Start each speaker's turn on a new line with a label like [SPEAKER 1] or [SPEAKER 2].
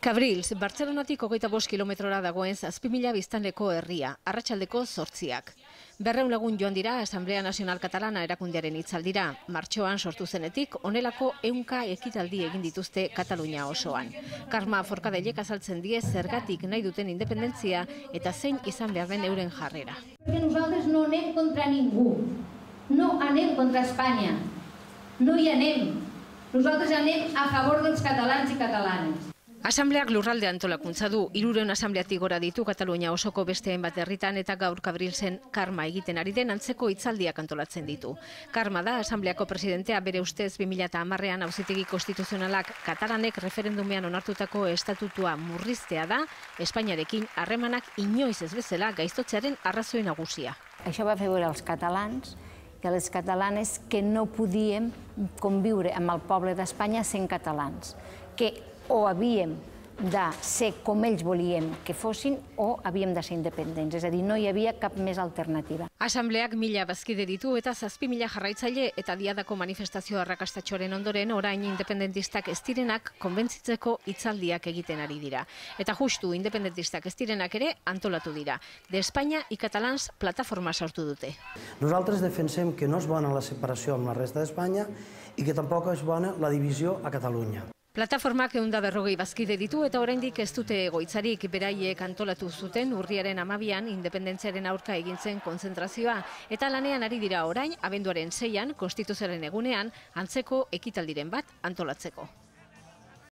[SPEAKER 1] Cabrils, Bartzelonatik 25 kilometrora dagoen 7.000 biztanleko herria, arratsaldeko 8:00. 200 lagun joan dira Asamblea Nacional Catalana erakundearen hitzaldira. Martxoan sortu zenetik, honelako 100 ekitaldi egin dituzte Katalunia osoan. Karma Forcadellek azaltzen die zergatik nahi duten independentzia eta zein izan behar den euren jarrera.
[SPEAKER 2] Perquè nosaltres no anem contra ningú, no anem contra Espanya, no hi anem. Nosaltres anem a favor dels catalans i catalanes.
[SPEAKER 1] Asambleak lurralde antolakuntza du, 300 asambleatik gora ditu Katalunia osoko besteen bat herritan eta gaur Cabrilsen Karma egiten ari den antzeko hitzaldiak antolatzen ditu. Karma da asambleako presidentea, bere ustez 2010ean Auzitegi Konstituzionalak katalanek referendumean onartutako estatutua murriztea da, Espainiarekin harremanak inoiz ez bezala gaiztotzearen arrazoi nagusia.
[SPEAKER 3] Això va fer veure als catalans i a les catalanes que no podíem conviure amb el poble d'Espanya sent catalans, que o havíem de ser com ells volien que fossin o havíem de ser independents, és a dir, no hi havia cap més alternativa.
[SPEAKER 1] Asambleak 1000 bazkide ditu eta 7.000 jarraitzaile eta diadako manifestazio arrakastatxoren ondoren orain independentistak ez direnak konbentzitzeko hitzaldiak egiten ari dira. Eta justu independentistak ez direnak ere antolatu dira. De Espanya i Catalans plataforma sortu dute.
[SPEAKER 4] Nosaltres defensem que no és bona la separació amb la resta d'Espanya i que tampoc és bona la divisió a Catalunya.
[SPEAKER 1] Plataformak 140 bazkide ditu eta oraindik ez dute egoitzarik, beraiek antolatu zuten urriaren 12an independentziaren aurka egin zen kontzentrazioa eta lanean ari dira orain abenduaren 6an Konstituzioaren egunean antzeko ekitaldiren bat antolatzeko.